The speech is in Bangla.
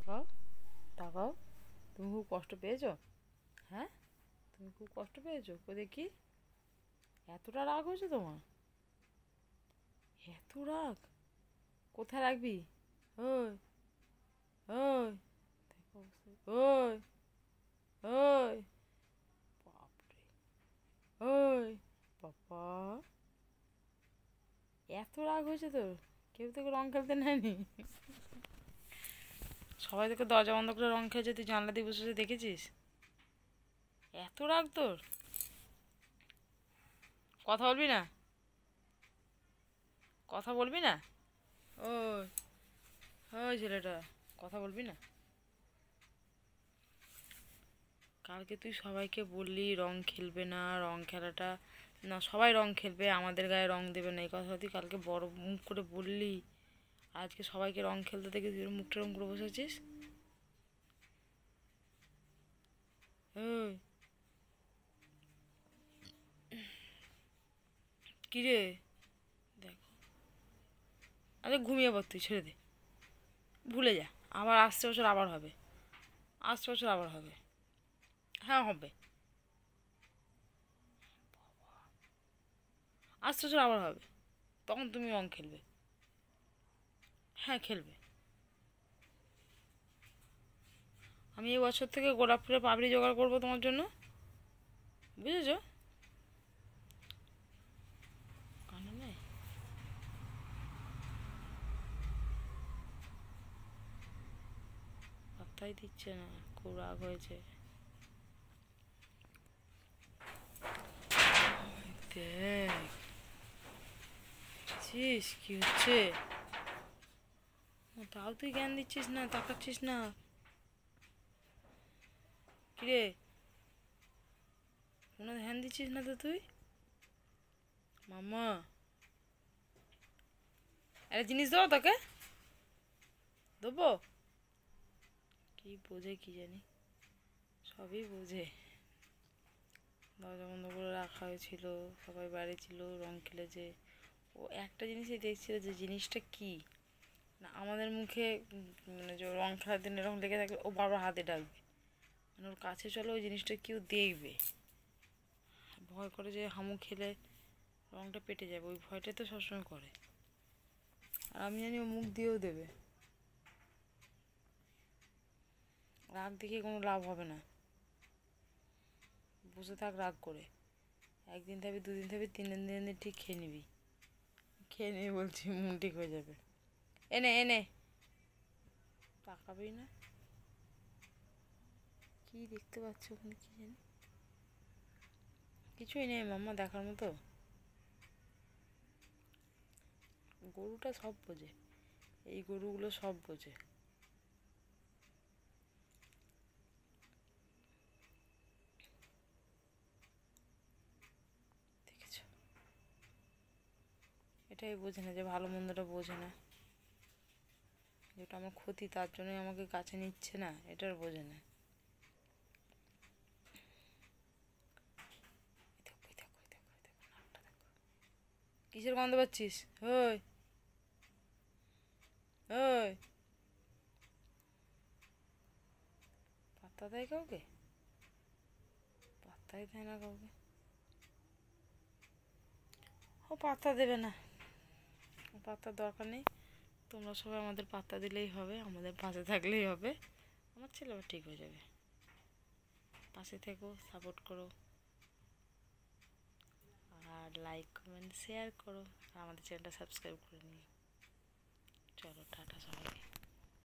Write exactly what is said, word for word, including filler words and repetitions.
তাকাও তাকাও, তুমি খুব কষ্ট পেয়েছো? হ্যাঁ, তুমি খুব কষ্ট পেয়েছো? কই দেখি, এতটা রাগ হয়েছে তোমার? এত রাগ? কোথায় রাখবি? ওই ওই দেখো, ওই ওই বাপরে, ওই বাবা, এত রাগ হয়েছে তোর? কেউ তোকে রং খেলতে নেয়নি? সবাই তোকে দরজা বন্ধ করে রং খেলছে, তুই জানলা দিয়ে বসে বসে দেখেছিস? এত রাগ তোর? কথা বলবি না? কথা বলবি না? ওই ওই ছেলেটা, কথা বলবি না? কালকে তুই সবাইকে বললি রং খেলবে না, রং খেলাটা না, সবাই রং খেলবে, আমাদের গায়ে রং দেবে না, এই কথা তুই কালকে বড় মুখ করে বললি। আজকে সবাইকে রং খেলতে দেখে তুই মুখটা রং করে বসেছিস। ওই কিরে, দেখ, আরে ঘুমিয়ে পড়, তুই ছেড়ে দে, ভুলে যা। আবার আসছে বছর আবার হবে, আসছে বছর আবার হবে। হ্যাঁ হবে, আসছে বছর আবার হবে, তখন তুমি রং খেলবে। হ্যাঁ খেলবে। আমি এই বছর থেকে গোলাপ ফুলের পাপড়ি জোগাড় করবো তোমার জন্য, বুঝেছো? কানে নেই, পাত্তাই দিচ্ছে না, খুব রাগ হয়েছে। দেখ চিস কি হচ্ছে, তাও তুই জ্ঞান দিচ্ছিস না, তাকাচ্ছিস না। কিরে, কোনো ধ্যান দিচ্ছিস না তো তুই? মামা, একটা জিনিস দেবো তোকে, দেবো? কি বোঝে কি জানি, সবই বোঝে। দরজা বন্ধ করে রাখা হয়েছিল, সবাই বাড়ি ছিল, রং খেলেছে। ও একটা জিনিসই দেখছিল, যে জিনিসটা কি না আমাদের মুখে, মানে যে রং খেলার দিন এরকম লেগে থাকবে, ও বারবার হাতে ডাকবে, মানে ওর কাছে চলো ওই জিনিসটা কেউ দেখবে, ভয় করে যে হামু খেলে রংটা পেটে যাবে, ওই ভয়টা তো সবসময় করে। আর আমি জানি ও মুখ দিয়েও দেবে। রাগ দেখিয়ে কোনো লাভ হবে না, বসে থাক রাগ করে, একদিন থাকবি, দুদিন থাকবি, তিন দিন দিন ঠিক খেয়ে নিবি, খেয়ে নিবি বলছি, মুখ ঠিক হয়ে যাবে। এনে এনে, তাকাবেই না। কি দেখতে পাচ্ছ ওখানে, কি জানি, কিছুই নেই মাম্মা দেখার মতো। গরুটা সব বোঝে, এই গরুগুলো সব বোঝে। দেখেছ, এটাই বোঝে না, যে ভালো মন্দটা বোঝে না, যেটা আমার ক্ষতি তার জন্যই আমাকে কাছে নিচ্ছে না, এটার বোঝে না। কিসের গন্ধ পাচ্ছিস? ওই ওই, পাত্তা দেয় কাউকে? পাত্তাই দেয় না কাউকে। ও পাত্তা দেবে না, পাত্তার দরকার নেই, তোমরা সবাই আমাদের পাত্তা দিলেই হবে, আমাদের পাশে থাকলেই হবে, আমার ছেলে আবার ঠিক হয়ে যাবে। পাশে থেকো, সাপোর্ট করো, আর লাইক কমেন্ট শেয়ার করো, আর আমাদের চ্যানেলটা সাবস্ক্রাইব করে নিও। চলো টাটা সবাইকে।